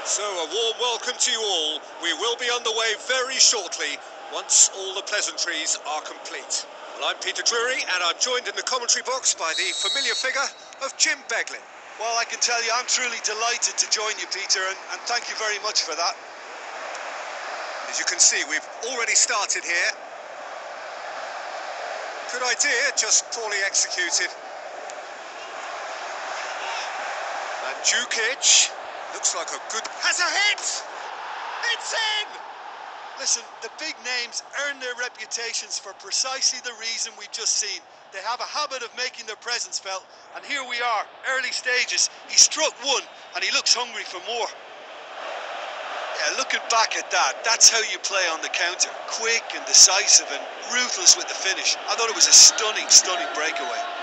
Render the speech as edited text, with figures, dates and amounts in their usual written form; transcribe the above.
So a warm welcome to you all. We will be on the way very shortly once all the pleasantries are complete. Well, I'm Peter Drury and I'm joined in the commentary box by the familiar figure of Jim Beglin. Well, I can tell you I'm truly delighted to join you, Peter, and thank you very much for that. As you can see, we've already started here. Good idea, just poorly executed. And Jukic looks like a good... has a hit! It's in! Listen, the big names earn their reputations for precisely the reason we've just seen. They have a habit of making their presence felt, and here we are, early stages. He struck one, and he looks hungry for more. Yeah, looking back at that, that's how you play on the counter. Quick and decisive and ruthless with the finish. I thought it was a stunning breakaway.